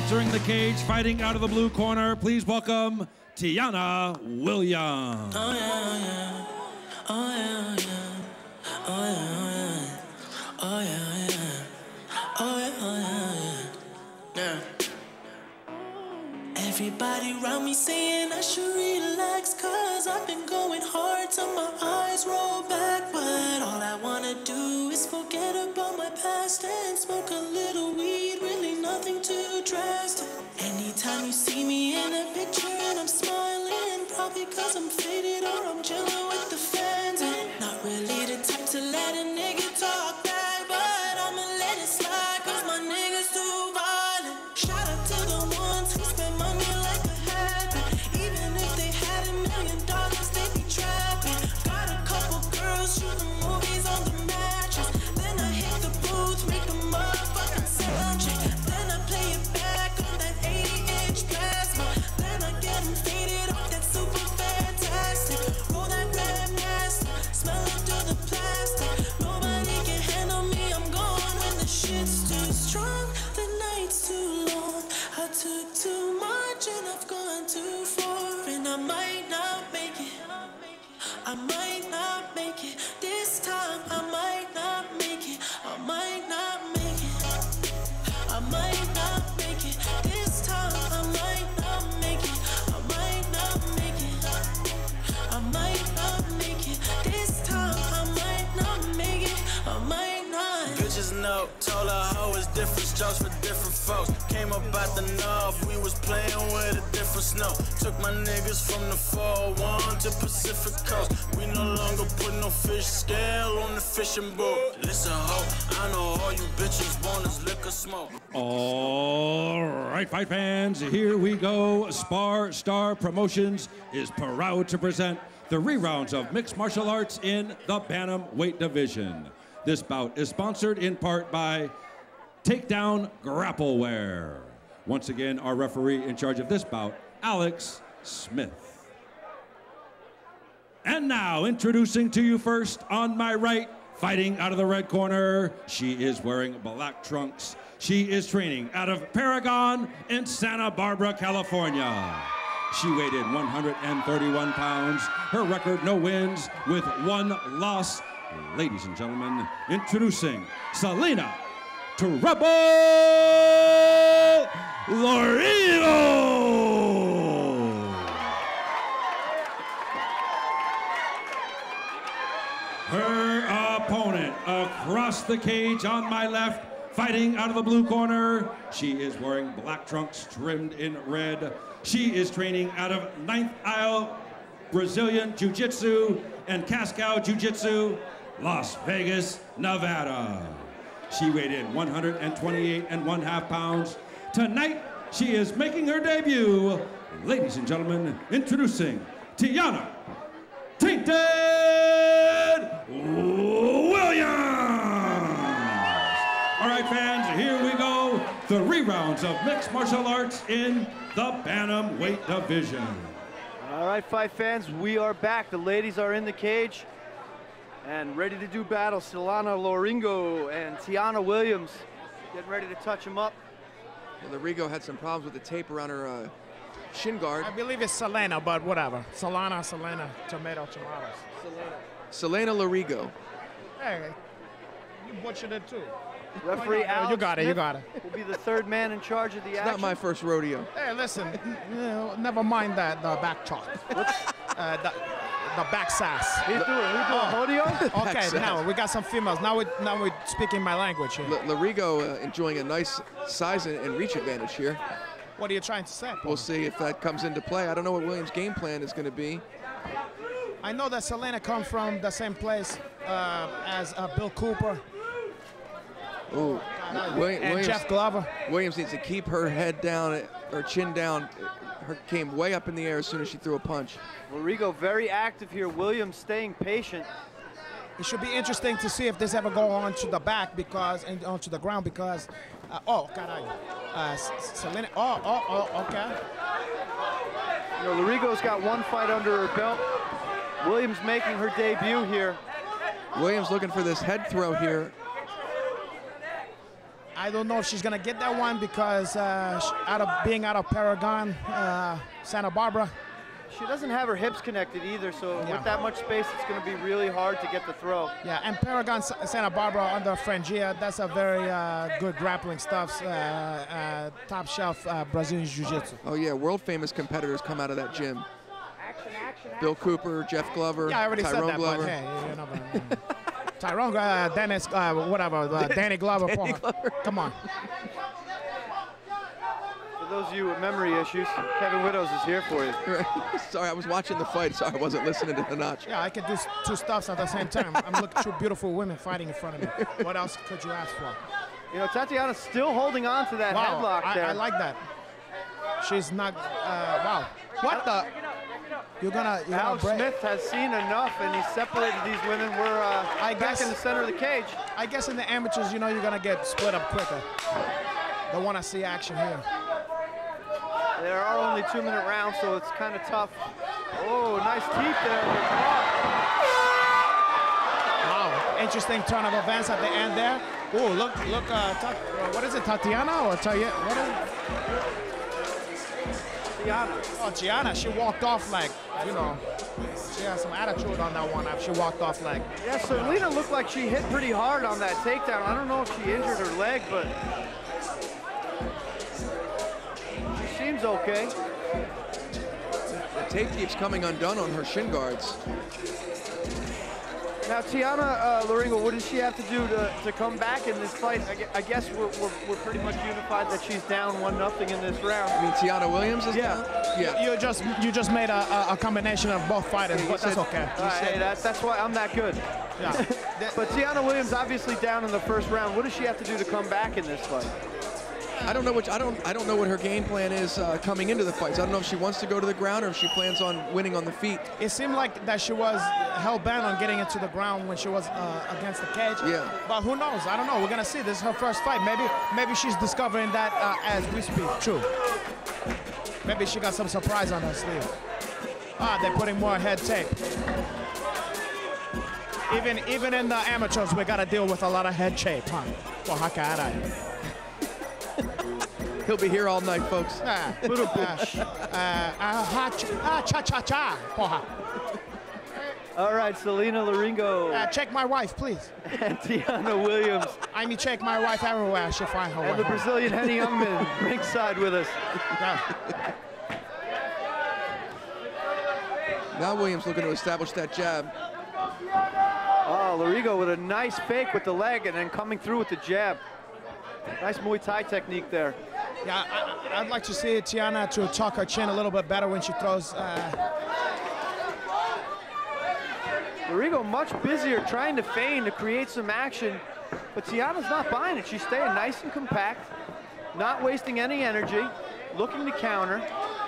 Entering the cage, fighting out of the blue corner, please welcome Tiana Williams. Oh yeah, oh yeah, oh yeah, oh yeah, oh yeah, oh yeah, oh yeah, yeah. Everybody around me saying I should relax, cause I've been going hard till my eyes roll back. But all I wanna do is forget about my past and smoke a little weed, really nothing too drastic. Anytime you see me in a picture and I'm smiling, probably cause I'm faded or I'm chilling with the fans. And not really the type to let a nigga talk back, but I'ma let it slide cause my niggas too violent. Shout out to the ones who spend money like a habit. Even if they had $1 million, they be trapping. Got a couple girls shooting movies on the mattress. Then I hit the booth, make the motherfucking sound check. Then I play it back on that 80-inch plasma. Then I get them faded off that super fantastic. Roll that red master, smell it through the plastic. Nobody can handle me, I'm gone when the shit's too strong. The night's too long, I took too much and I've gone too far. And I might not make it, I might not make it. This time I might not make it, I might not make it, I might not make it. This time I might not make it, I might not make it, I might not make it. This time I might not make it, I might not. Bitches know, told her hoe is different strokes for different folks. Came up out the north, we was playing with a different snow. Took my niggas from the 401 to Pacific Coast. We no longer put no fish scale on the fishing boat. Listen, ho, I know all you bitches want is liquor smoke. All right, fight fans, here we go. Spar Star Promotions is proud to present the rerounds of mixed martial arts in the bantamweight division. This bout is sponsored in part by Takedown Grappleware. Once again, our referee in charge of this bout, Alex Smith. And now, introducing to you first, on my right, fighting out of the red corner, she is wearing black trunks. She is training out of Paragon in Santa Barbara, California. She weighed in 131 pounds. Her record, no wins with 1 loss. Ladies and gentlemen, introducing Selena Trouble Laredo. Her opponent across the cage on my left, fighting out of the blue corner. She is wearing black trunks trimmed in red. She is training out of 9th Isle Brazilian Jiu-Jitsu and Cascal Jiu-Jitsu, Las Vegas, Nevada. She weighed in 128.5 pounds. Tonight, she is making her debut. Ladies and gentlemen, introducing Tiana Tainted Williams. All right, fans, here we go. The rerounds of mixed martial arts in the bantamweight division. All right, fight fans, we are back. The ladies are in the cage and ready to do battle. Selena Laredo and Tiana Williams getting ready to touch them up. Well, Laredo had some problems with the tape around her shin guard. I believe it's Selena, but whatever. Selena, tomatoes. Selena Laredo. Hey, you butchered it too. Referee Alex you got it, Smith you got it. will be the third man in charge of the It's action. not my first rodeo. Hey, listen, never mind that, the back chalk. The back sass. He's doing rodeo? Okay, now we got some females. Now we're speaking my language here. Laredo enjoying a nice size and reach advantage here. What are you trying to say, Paul? We'll see if that comes into play. I don't know what Williams' game plan is going to be. I know that Selena comes from the same place as Bill Cooper. Ooh, and Williams, Jeff Glover. Williams needs to keep her head down, her chin down. Her came way up in the air as soon as she threw a punch. Laredo very active here. Williams staying patient. It should be interesting to see if this ever go on to the back because, and onto the ground because, oh, caralho. Selena, okay. You know, Laredo's got one fight under her belt. Williams making her debut here. Williams looking for this head throw here. I don't know if she's gonna get that one because being out of Paragon, Santa Barbara. She doesn't have her hips connected either, so with that much space, it's going to be really hard to get the throw. Yeah, and Paragon Santa Barbara under Frangia, that's a very good grappling stuff, top shelf Brazilian Jiu-Jitsu. Oh yeah, world famous competitors come out of that gym. Bill Cooper, Jeff Glover, Yeah, I already Tyrone said that, Glover. but hey, you know, Tyrone, Dennis, whatever, Danny Glover. Danny Glover. Come on. For those of you with memory issues, Kevin Widows is here for you. Sorry, I was watching the fight, so I wasn't listening to the notch. Yeah, I can do two stuffs at the same time. I'm looking through beautiful women fighting in front of me. What else could you ask for? You know, Tatiana's still holding on to that headlock there. I like that. She's not, wow. What the? You're gonna Alex break. Smith has seen enough, and he's separated these women. We're back in the center of the cage. I guess in the amateurs, you know, you're gonna get split up quicker. Don't want to see action here. There are only 2-minute rounds, so it's kind of tough. Oh, nice teeth there. Wow, interesting turn of events at the end there. Oh, look, what is it, Tatiana or Taya? What is it? Gianna. Oh, Gianna, she walked off like, you know, she has some attitude on that one. She walked off like. Yeah, Selena looked like she hit pretty hard on that takedown. I don't know if she injured her leg, but she seems okay. The tape keeps coming undone on her shin guards. Now, Tiana Loringo, what does she have to do to come back in this fight? I guess we're pretty much unified that she's down 1-0 in this round. I mean, Tiana Williams is down? Yeah. You just made a combination of both fighters, but that's okay. Hey, that's why I'm that good. Yeah. But Tiana Williams obviously down in the first round. What does she have to do to come back in this fight? I don't know what her game plan is coming into the fights. I don't know if she wants to go to the ground or if she plans on winning on the feet. It seemed like that she was hell bent on getting into the ground when she was against the cage. Yeah. But who knows? I don't know. We're gonna see. This is her first fight. Maybe she's discovering that as we speak. True. Maybe she got some surprise on her sleeve. They're putting more head tape. Even in the amateurs, we gotta deal with a lot of head tape, huh? Porra, caralho. He'll be here all night, folks. Cha-cha-cha, porra. All right, Selena Loringo. Check my wife, please. And Tiana Williams. I mean, check my wife everywhere. She'll find her way. And the Brazilian Henny Youngman ringside with us. Yeah. Now Williams looking to establish that jab. Oh, Loringo with a nice fake with the leg and then coming through with the jab. Nice Muay Thai technique there. Yeah, I'd like to see Tiana to tuck her chin a little bit better when she throws. Loringo much busier trying to feign to create some action, but Tiana's not buying it. She's staying nice and compact, not wasting any energy, looking to counter.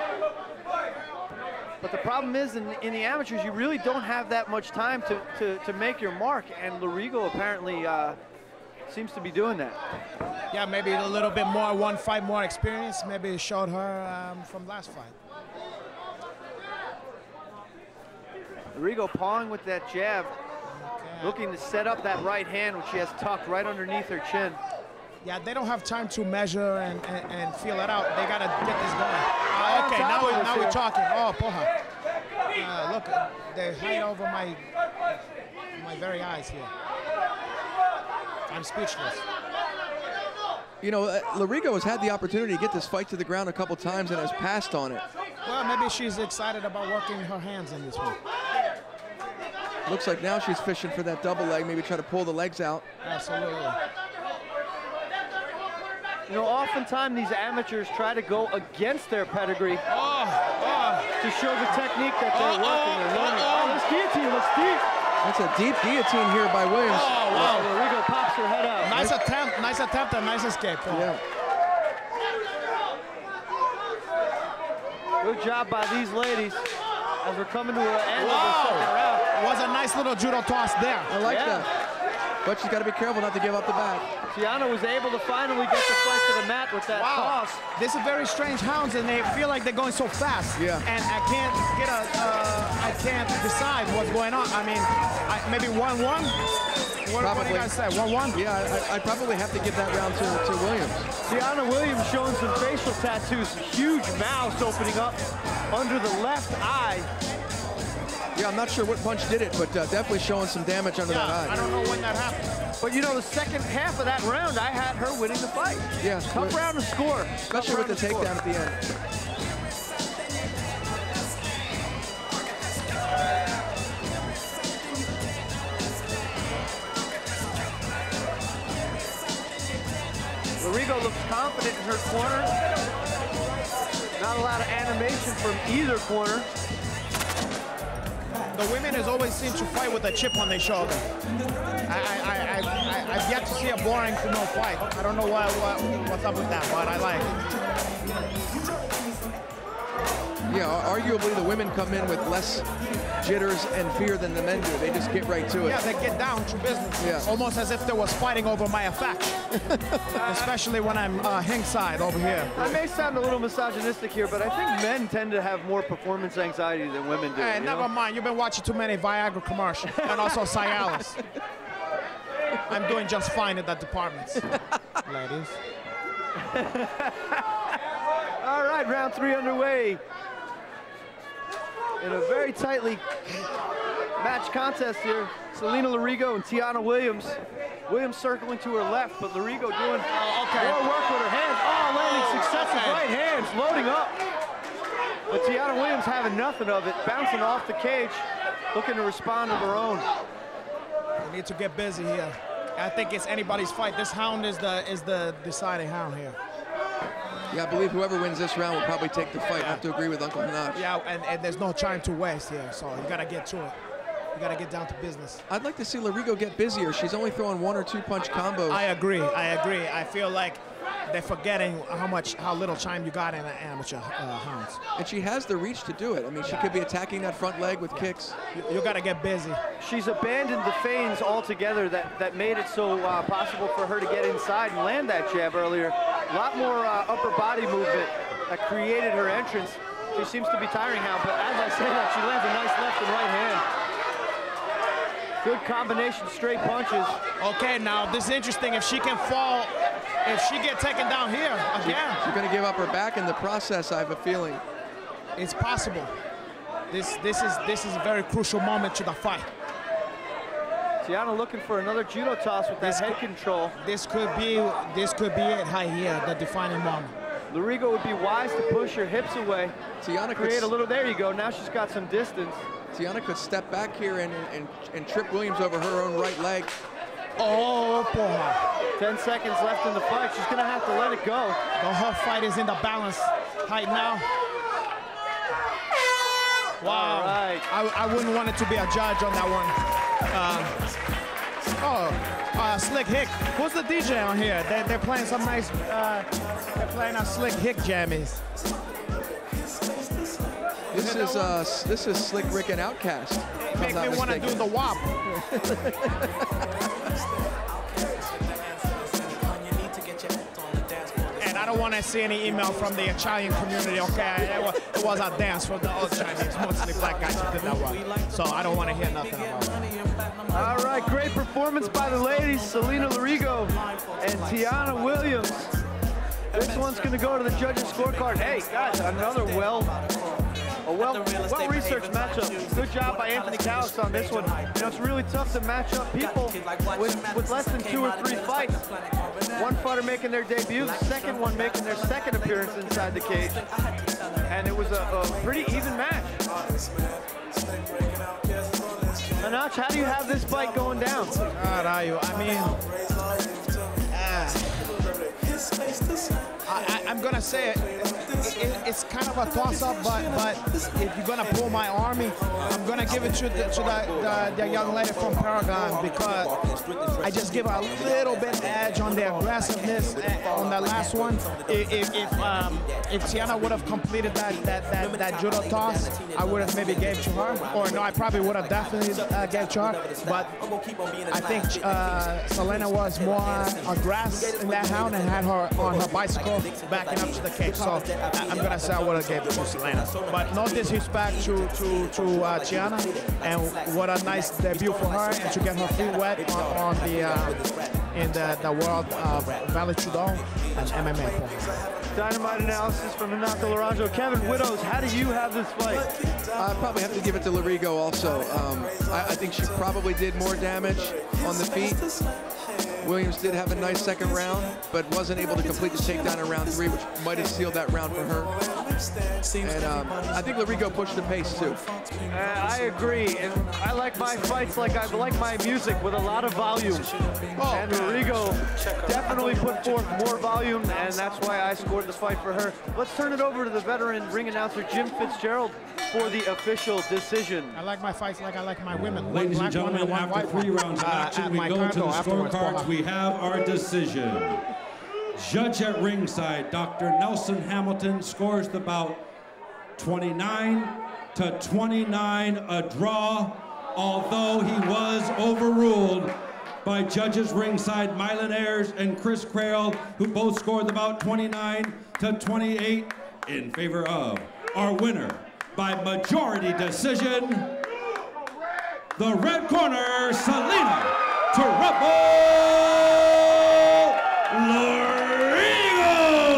But the problem is in the amateurs, you really don't have that much time to make your mark, and Loringo apparently seems to be doing that. Yeah, maybe a little bit more, one fight more experience. Maybe it showed her from last fight. Loringo pawing with that jab, looking to set up that right hand, which she has tucked right underneath her chin. Yeah, they don't have time to measure and feel it out. They gotta get this going. Okay, now we're talking. Oh, porra. Look, they hide over my very eyes here. I'm speechless. You know, Loringo has had the opportunity to get this fight to the ground a couple times and has passed on it. Well, maybe she's excited about working her hands in this one. Looks like now she's fishing for that double leg, maybe try to pull the legs out. Absolutely. You know, oftentimes these amateurs try to go against their pedigree to show the technique that they're working and learning. Oh, this guillotine looks deep. That's a deep guillotine here by Williams. Oh, wow. Loringo pops her head out. Nice attempt, and nice escape. Yeah. Good job by these ladies as we're coming to an end of the second round. Was a nice little judo toss there. I like that. But she's got to be careful not to give up the back. Tiana was able to finally get the fight to the mat with that toss. This is very strange hounds, and they feel like they're going so fast. Yeah. And I can't decide what's going on. I mean, maybe 1-1. What do you guys say? 1-1? Yeah, I'd probably have to give that round to Williams. Tiana Williams showing some facial tattoos. Huge mouth opening up under the left eye. Yeah, I'm not sure what punch did it, but definitely showing some damage under that eye. I don't know when that happened. But you know, the second half of that round, I had her winning the fight. Yeah. Tough round to score. Especially with the takedown at the end. Lorigo looks confident in her corner. Not a lot of animation from either corner. The women has always seemed to fight with a chip on their shoulder. I've yet to see a boring female fight. I don't know what's up with that, but I like it. Yeah, arguably the women come in with less jitters and fear than the men do. They just get right to it. Yeah, they get down to business. Yeah. Almost as if they was fighting over my affection. Especially when I'm ringside over here. I may sound a little misogynistic here, but I think men tend to have more performance anxiety than women do. Hey, never mind. You've been watching too many Viagra commercials and also Cialis. I'm doing just fine in that department, ladies. All right, round 3 underway. In a very tightly matched contest here, Salina Lorigo and Tiana Williams. Williams circling to her left, but Lorigo doing more work with her hands. Oh, landing successive right hands, loading up. But Tiana Williams having nothing of it, bouncing off the cage, looking to respond of her own. We need to get busy here. I think it's anybody's fight. This hound is the deciding hound here. Yeah, I believe whoever wins this round will probably take the fight. I have to agree with Uncle Hanach. Yeah, and there's no time to waste here, so you gotta get to it. You gotta get down to business. I'd like to see Lorigo get busier. She's only throwing 1 or 2 punch combos. I agree. I feel like they're forgetting how little time you got in an amateur hounds. And she has the reach to do it. I mean, she could be attacking that front leg with kicks. You gotta get busy. She's abandoned the feigns altogether that made it so possible for her to get inside and land that jab earlier. A lot more upper body movement that created her entrance. She seems to be tiring now, but as I say that, she lands a nice left and right hand. Good combination, straight punches. Okay, now this is interesting. If she can fall, if she get taken down here again. She's gonna give up her back in the process, I have a feeling. It's possible. This is a very crucial moment to the fight. Tiana looking for another judo toss with that head control. This could be it right here, the defining moment. Lorigo would be wise to push her hips away. Tiana create a little, there you go, now she's got some distance. Tiana could step back here and trip Williams over her own right leg. Oh, boy. 10 seconds left in the fight. She's gonna have to let it go. The whole fight is in the balance right now. Wow. All right. I wouldn't want it to be a judge on that one. Slick Hick. Who's the DJ on here? They're playing some nice, they're playing a Slick Hick jammies. This is Slick Rick and Outcast. Make me want to do the WAP. And I don't want to see any email from the Italian community, okay? It was a dance for the old Chinese, mostly black guys who did that one. So I don't want to hear nothing about it. All right, great performance by the ladies, Salina Lorigo and Tiana Williams. This one's going to go to the judges' scorecard. Hey, guys, another well-researched matchup. Good job by Anthony Calix on this one. You know, it's really tough to match up people with less than 2 or 3 fights. One fighter making their debut, the second one making their second appearance inside the cage. And it was a pretty even match. Hanach, how do you have this fight going down? God, I mean, I'm gonna say it's kind of a toss-up, but if you're gonna pull my army, I'm gonna give it to the young lady from Paragon, because I just give her a little bit edge on the aggressiveness on the last one. If Tiana would have completed that judo toss, I would have maybe gave to her, or no, I probably would have definitely gave to her. But I think Salina was more aggressive in that hound and had her on her bicycle backing up to the cage. So I'm gonna say I would have gave it to Selena. But no disrespect to Tiana, and what a nice debut for her, and to get her feet wet on in the world of Vale Tudo and MMA. Dynamite analysis from Renato Laranjo. Kevin Widows, how do you have this fight? I probably have to give it to Larigo also. I think she probably did more damage on the feet. Williams did have a nice second round, but wasn't able to complete the takedown in round 3, which might have sealed that round for her. And I think Larigo pushed the pace too. I agree, and I like my fights like I like my music, with a lot of volume. And Larigo definitely put forth more volume, and that's why I scored the fight for her. Let's turn it over to the veteran ring announcer Jim Fitzgerald for the official decision. I like my fights like I like my women. Ladies and gentlemen, after 3 rounds of action, we go to the scorecards. We have our decision. Judge at ringside, Dr. Nelson Hamilton, scores the bout 29-29, a draw, although he was overruled by judges ringside Mylan Ayers and Chris Crail, who both scored the bout 29-28 in favor of our winner by majority decision, the red corner, Selena Tarabo Larigo.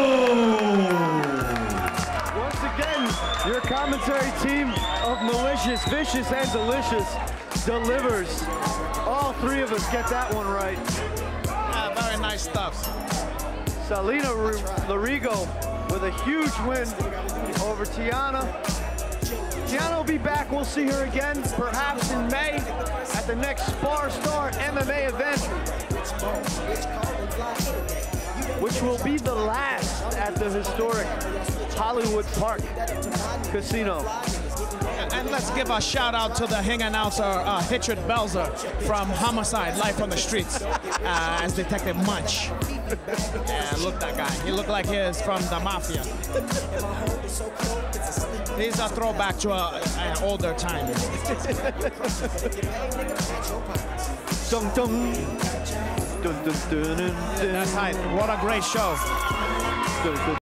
Once again, your commentary team of malicious, vicious, and delicious delivers. All 3 of us get that one right. Very nice stuff. Selena Larigo with a huge win over Tiana. Tiana will be back. We'll see her again, perhaps in May, at the next Spar Star MMA event, which will be the last at the historic Hollywood Park Casino. And let's give a shout out to the ring announcer, Richard Belzer from Homicide, Life on the Streets, as Detective Munch. Yeah, look that guy. He looked like he is from the Mafia. He's a throwback to an older time. Dun, dun. Dun, dun, dun, dun, dun. That's right. What a great show. Dun, dun.